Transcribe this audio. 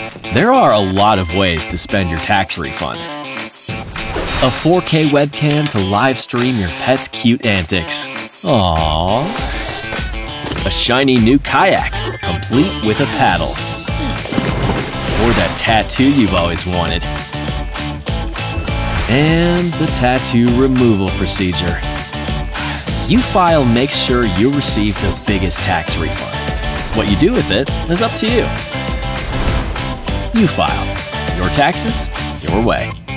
There are a lot of ways to spend your tax refund. A 4K webcam to live stream your pet's cute antics. Aww. A shiny new kayak, complete with a paddle. Or that tattoo you've always wanted. And the tattoo removal procedure. UFile makes sure you receive the biggest tax refund. What you do with it is up to you. UFile. Your taxes, your way.